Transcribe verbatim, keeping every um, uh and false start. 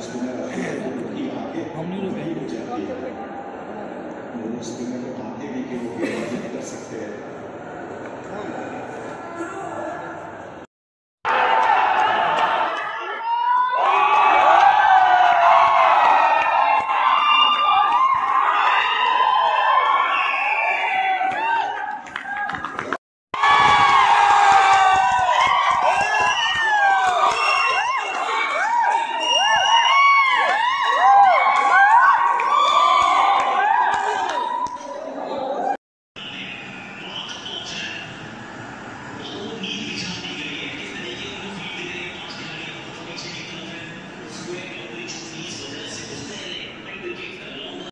Spinner उनकी आंखें हम नहीं बड़ी हो जाती है। वो स्पिनर को आंखें भी कि वो गेंदबाजी कर सकते हैं।